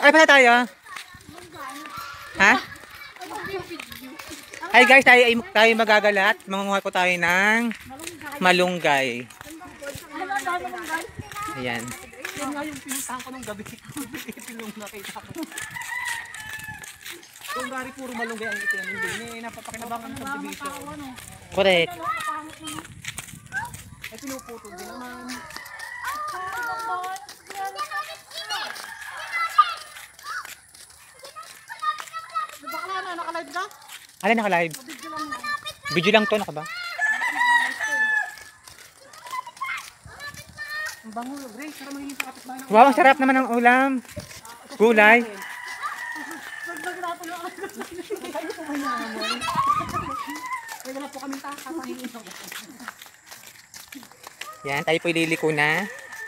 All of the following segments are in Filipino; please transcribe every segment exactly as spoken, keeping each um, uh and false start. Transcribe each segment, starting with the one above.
Ay, pala tayo. Ha? Ay guys, tayo, tayo magagalat. Mangunguha po tayo ng malunggay. Ayan. Yan nga yung pinuntahan ko nung gabi. Pinung nakita ko. Kung gari puro malunggay ang itinanim din, eh, napapakinabangan ng subdivision. Correct. Ay, pinuputol din naman. Bakla na, naka-live ka? Alin naka-live? Video lang to, naka ba? Ang bango, Grace, para magiging pakapit ba? Wow, ang sarap naman ng ulam. Gulay. Kayo po manyaman mo. Kaya wala po kami takapahingin ako. Yan, tayo po ililiko na.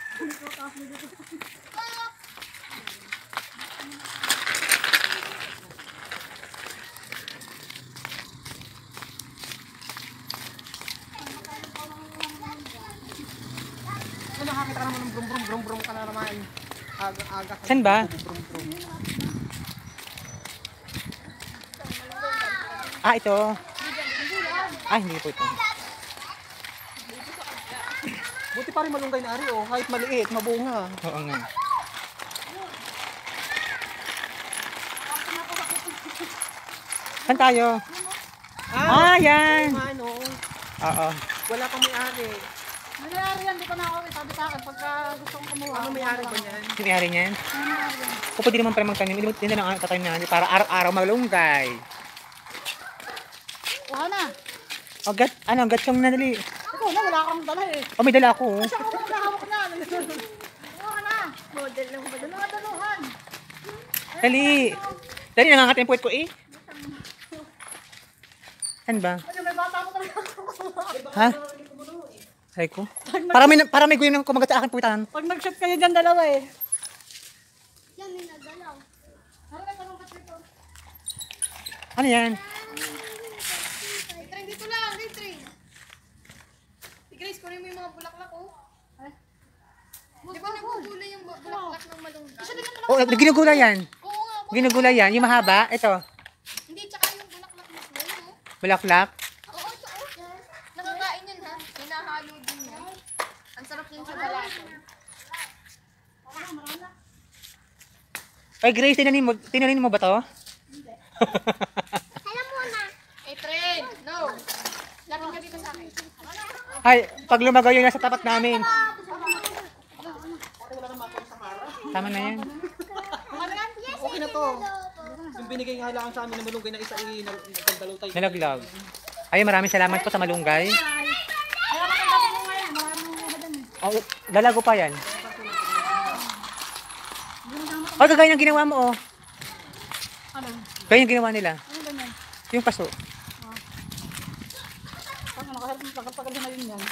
Kung nakakita ka naman ng brum brum brum brum ka na naman. Aga-aga. Saan ba? Brum brum. Ah, ito. Ah, hindi po ito. Buti pa rin malunggay na ari, oh. Kahit maliit, mabunga. Oo nga. Saan tayo? Ah, yan. Ano, Oo. wala pang may-ari. May-ari yan, di ko na ako sabi sa akin pagka gusto kong kumuha. Ano may-ari ba niyan? Yung may-ari niyan? O pwede naman pala magtanim. Hindi mo hindi na lang tatanim na para araw-araw malunggay. Kuha na. O, gat, ano, gatsong na dali. Ikaw na, wala kang dala eh. O, may dala ako. oh. Siya ko na, hawak na. Kuha na. Model lang ba? Dalawa daluhan. Dali. Dali, nangangatin po ko eh. Saan ba? Ano, may bata mo talaga ako. Ha? Ay ko. Para may, para may guyon ng kumagat sa akin po itan. Pag nag-shot kayo dyan dalawa eh. Yan, may nagalaw. Harap na tanong kasi ito. Ano yan? Train dito lang, day train. Si Grace, kunin mo yung mga bulaklak, oh. Di ba nagugulay yung bu- bulaklak ng malunggay? Isa din yung Oh, ginugulay yan. Oo nga, po. Ginugulay yan. Yung mahaba. Ito. Hindi, tsaka yung bulaklak mismo, yun, oh. Bulaklak. Oo, ito, oh. Nakakain yan, ha? Hinahalo din yan. Ang sarap yun sa balaton. Ay, Grace, tinanin mo, tinanin mo ba to? Alam mo na. Eh, train. No. Lapit ka dito sa akin. Ay, pag lumagaw yun nasa tapat namin. Tama na yan. Okay na to. Yung binigay nga lang sa amin ng malunggay na isa ay nagdalaw tayo. Nalaglag. Ay, maraming salamat po sa malunggay. Oh, lalago pa yan. Oh, gagawin ang ginawa mo, oh. Ano? Ganyan ginawa nila. Ano ganyan? Yung paso. Pag nakaharap mo, tagal-tagal na yun yan.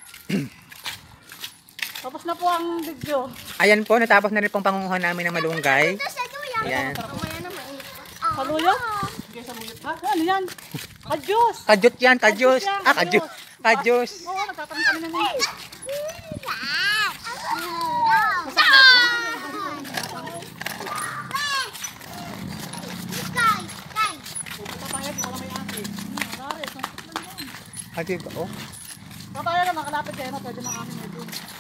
Tapos na po ang video. Ayan po, natapos na rin pong pangunguha namin ng malunggay. Ayan. Mamaya na mainit pa. Saluyot? Ha? Ano yan? Kadyos! Kadyot yan, kadyos. Ah, kadyos. Kadyos. Oo, nagtatanong kami ng mga. Kadyos ba, oh. Kapaya na, nakalapit kayo na, pwede na kami medyo.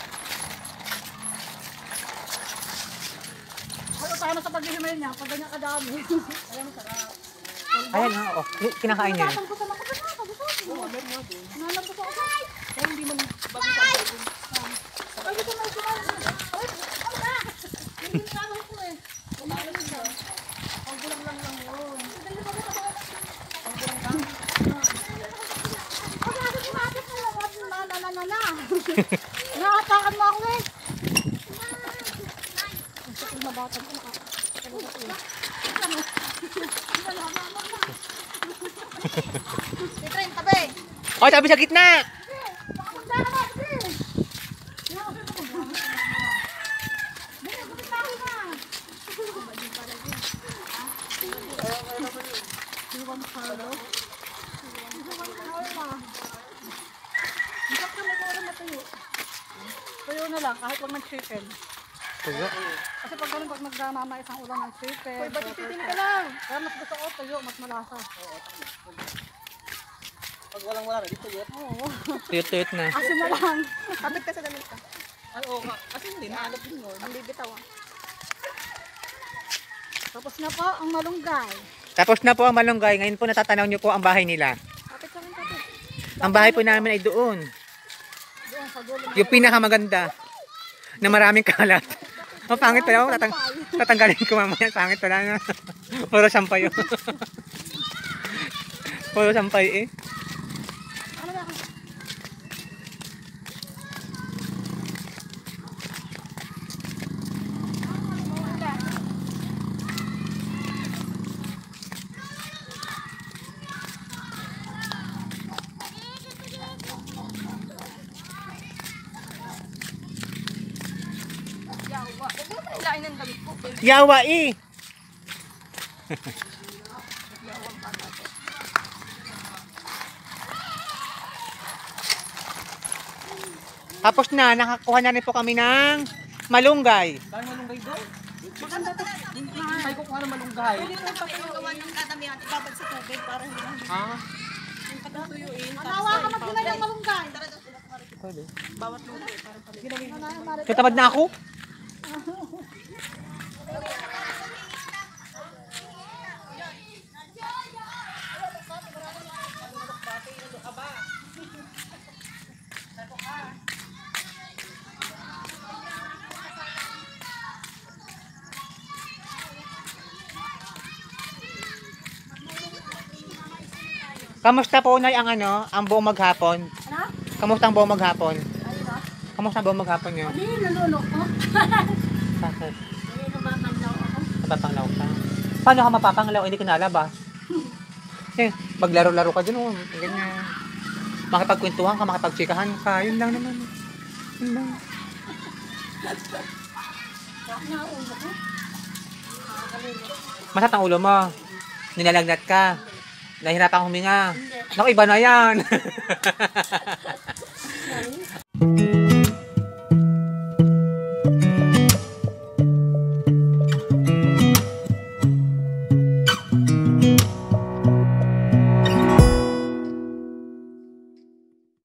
Ano tayo na sa paghihimay niya, pag ganyan kadami. Ayan, sarap. Ayan, oh. oh. Kinakain niya. Nalaman ko sa mga kapatid, kabusok. Oo, meron nga doon. Nalaman ko sa ako. Kaya hindi man bago sa akin. Ay, dito na, dito na. Ay, ano na? Hindi na alam ko eh. Kumain siya. Ang gulang lang lang yun. Dali ba ba ba? Ang gulang lang. Ay, ano yung mati ko? Na, na, na, na, na. Nakatakan mo ako eh. Ang sakit na bata ko. Si train, tabi. Oh, sabi sa gitna. Tuyo na lang, kahit wag mag-chicken. Tuyo. Kasi pag ganun, pag nagdamama isang ulan ng sipe. Uy, ba't ititin ka lang? Kaya mas gusto ko tuyo, mas malasa. Pag walang wala na, dito yun. Oo. Tuyot-tuyot na. Asin na lang. Kapit ka sa damit ka. Ay, oo nga. Kasi hindi, naalap din yun. Ang bibitaw ah. Tapos na po ang malunggay. Tapos na po ang malunggay. Ngayon po natatanaw nyo po ang bahay nila. Kapit ka rin kapit. Ang bahay po namin ay doon. Doon sa dulo. Yung pinakamaganda. Na maraming kalat. Ang pangit pala. Tatang tatanggalin ko mamaya. Pangit pala na. Puro sampay yun. Puro sampay eh. Ano ba? Yawa. Huwag mo panilain ng damit ko. Yawa eh. Tapos na, nakakuha na rin po kami ng malunggay. Dahil malunggay doon. Maganda to. Ay, kukuha ng malunggay. Pwede po pagkagawa ng kadamihan, ibabad sa tubig para hindi na hindi. Ha? Manawa ka magulay ng malunggay. Pwede. Bawat luto. Para Katabad na ako. Kamusta po Nay ang ano, ang buong maghapon? Ano? Kamusta ang buong maghapon? Ayun o. Kamusta ang buong maghapon niyo? Hindi, nalulok ko. Bakit? Hindi, namamanglaw ako. Mapapanglaw ka. Paano ka mapapanglaw? Hindi ka nalabas. Eh, maglaro-laro ka dun. Oh. Ganyan. Makipagkwentuhan ka, makipagtsikahan ka. Yun lang naman. Yun lang. Nauulo ko. Masat ang ulo mo. Nilalagnat ka. Nahirapan huminga. Hindi. Naku, iba na yan. Ayun.